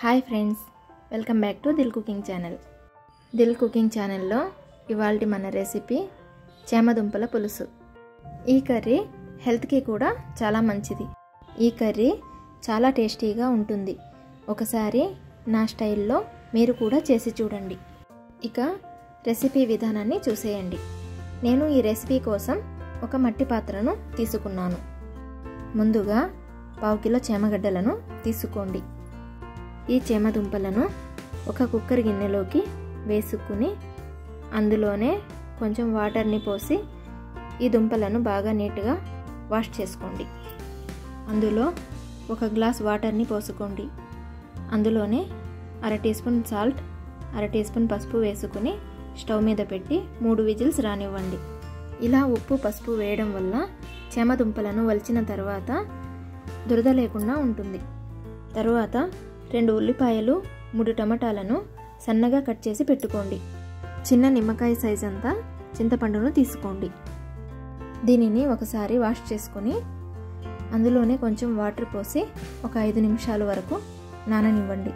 Hi friends, welcome back to Dil cooking channel. Dil cooking ఛానల్లో ఇవాల్టి మన రెసిపీ చేమదుంపల పులుసు. ఈ కర్రీ హెల్త్కి కూడా చాలా మంచిది. ఈ కర్రీ చాలా టేస్టీగా ఉంటుంది. ఒకసారి నా స్టైల్లో మీరు కూడా చేసి చూడండి. ఇక రెసిపీ విధానాన్ని చూసేయండి. నేను ఈ రెసిపీ కోసం ఒక మట్టి పాత్రను తీసుకున్నాను. ముందుగా 1/2 కిలో చేమగడ్డలను తీసుకోండి. ఈ చేమదుంపలను ఒక కుక్కర్ గిన్నెలోకి వేసుకుని అందులోనే కొంచెం వాటర్ని పోసి ఈ దుంపలను బాగా నీట్గా వాష్ చేసుకోండి. అందులో 1 గ్లాస్ వాటర్ని పోసుకోండి. అందులోనే 1/2 teaspoon salt, 1/2 teaspoon పసుపు వేసుకుని స్టవ్ మీద పెట్టి 3 విజిల్స్ రానివ్వండి. ఇలా ఉప్పు పసుపు వేయడం వల్ల చేమదుంపలను వలిచిన తర్వాత దురద లేకుండా ఉంటుంది. తరువాత 2 ఉల్లిపాయలు, 3 టమాటాలను సన్నగా కట్ చేసి పెట్టుకోండి. చిన్న నిమ్మకాయ సైజ్ అంతా చింతపండును తీసుకోండి. దీనిని ఒకసారి వాష్ చేసుకొని అందులోనే కొంచెం వాటర్ పోసి ఒక 5 నిమిషాల వరకు నాననివ్వండి.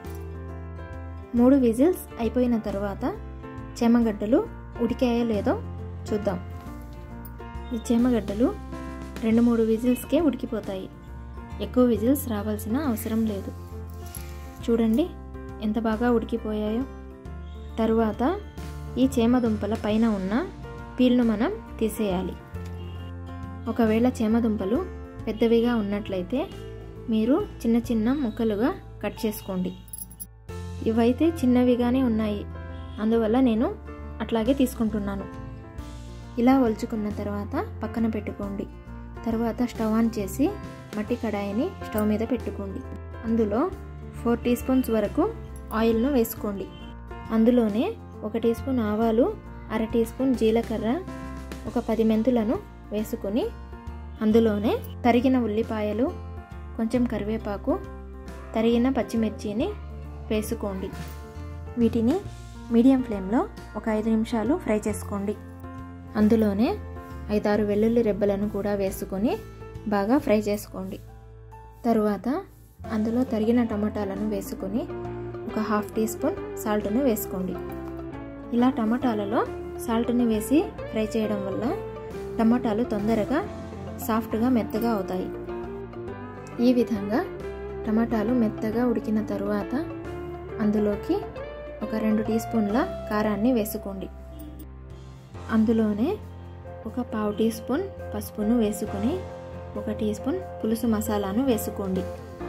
3 విజిల్స్ అయిపోయిన తర్వాత చేమగడ్డలు ఉడికాయో లేదో చూద్దాం. ఈ చేమగడ్డలు 2-3 విజిల్స్కే ఉడికిపోతాయి. ఎక్కువ విజిల్స్ రావాల్సిన అవసరం లేదు. చూడండి ఎంత బాగా ఉడికిపోయాయో. తరువాత ఈ చేమదుంపల పైన ఉన్న పీల్ను మనం తీసేయాలి. ఒకవేళ చేమదుంపలు పెద్దవిగా ఉన్నట్లయితే మీరు చిన్న చిన్న ముక్కలుగా కట్ చేసుకోండి. ఇవైతే చిన్నవిగానే ఉన్నాయి, అందువల్ల నేను అట్లాగే తీసుకుంటున్నాను. ఇలా ఒలుచుకున్న తర్వాత పక్కన పెట్టుకోండి. తర్వాత స్టవ్ ఆన్ చేసి మట్టి కడాయిని స్టవ్ మీద పెట్టుకోండి. అందులో 4 టీ స్పూన్స్ వరకు ఆయిల్ను వేసుకోండి. అందులోనే 1 టీ స్పూన్ ఆవాలు, 1/2 టీ స్పూన్ జీలకర్ర, ఒక 10 మెంతులను వేసుకొని అందులోనే తరిగిన ఉల్లిపాయలు, కొంచెం కరివేపాకు, తరిగిన పచ్చిమిర్చిని వేసుకోండి. వీటిని మీడియం ఫ్లేమ్లో ఒక 5 నిమిషాలు ఫ్రై చేసుకోండి. అందులోనే 5-6 వెల్లుల్లి రెబ్బలను కూడా వేసుకొని బాగా ఫ్రై చేసుకోండి. తరువాత అందులో తరిగిన టమాటాలను వేసుకొని ఒక 1/2 టీ స్పూన్ సాల్ట్ను వేసుకోండి. ఇలా టమాటాలలో సాల్ట్ని వేసి ఫ్రై చేయడం వల్ల టమాటాలు తొందరగా సాఫ్ట్గా మెత్తగా అవుతాయి. ఈ విధంగా టమాటాలు మెత్తగా ఉడికిన తరువాత అందులోకి ఒక 2 టీ స్పూన్ల కారాన్ని వేసుకోండి. అందులోనే ఒక 1/2 టీ స్పూన్ పసుపును వేసుకొని 1 టీ స్పూన్ పులుసు మసాలాను వేసుకోండి.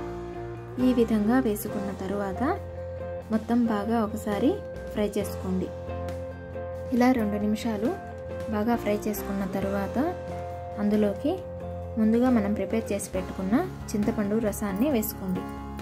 ఈ విధంగా వేసుకున్న తరువాత మొత్తం బాగా ఒకసారి ఫ్రై చేసుకోండి. ఇలా 2 నిమిషాలు బాగా ఫ్రై చేసుకున్న తరువాత అందులోకి ముందుగా మనం ప్రిపేర్ చేసి పెట్టుకున్న చింతపండు రసాన్ని వేసుకోండి.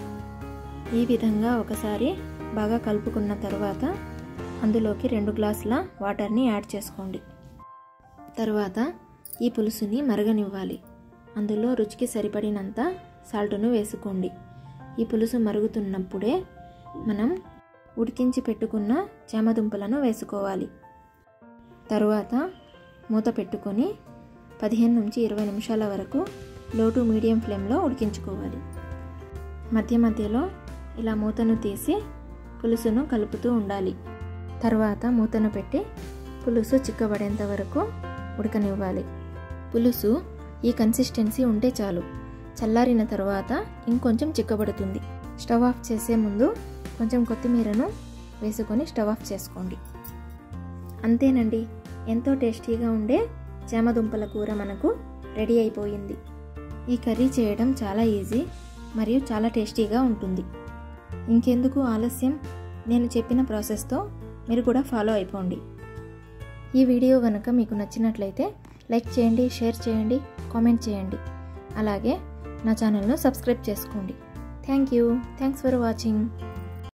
ఈ విధంగా ఒకసారి బాగా కలుపుకున్న తరువాత అందులోకి 2 గ్లాసుల వాటర్ని యాడ్ చేసుకోండి. తరువాత ఈ పులుసుని మరగనివ్వాలి. అందులో రుచికి సరిపడినంత సాల్ట్ను వేసుకోండి. ఈ పులుసు మరుగుతున్నప్పుడే మనం ఉడికించి పెట్టుకున్న చేమదుంపలను వేసుకోవాలి. తరువాత మూత పెట్టుకొని 15-20 నిమిషాల వరకు లో టు మీడియం ఫ్లేమ్లో ఉడికించుకోవాలి. మధ్య మధ్యలో ఇలా మూతను తీసి పులుసును కలుపుతూ ఉండాలి. తరువాత మూతను పెట్టి పులుసు చిక్కబడేంత వరకు ఉడకనివ్వాలి. పులుసు ఈ కన్సిస్టెన్సీ ఉంటే చాలు. చల్లారిన తర్వాత ఇంకొంచెం చిక్కబడుతుంది. స్టవ్ ఆఫ్ చేసే ముందు కొంచెం కొత్తిమీరను వేసుకొని స్టవ్ ఆఫ్ చేసుకోండి. అంతేనండి, ఎంతో టేస్టీగా ఉండే చేమదుంపల కూర మనకు రెడీ అయిపోయింది. ఈ కర్రీ చేయడం చాలా ఈజీ మరియు చాలా టేస్టీగా ఉంటుంది. ఇంకెందుకు ఆలస్యం, నేను చెప్పిన ప్రాసెస్తో మీరు కూడా ఫాలో అయిపోండి. ఈ వీడియో కనుక మీకు నచ్చినట్లయితే లైక్ చేయండి, షేర్ చేయండి, కామెంట్ చేయండి. అలాగే నా ఛానల్ను సబ్స్క్రైబ్ చేసుకోండి. Thanks for watching.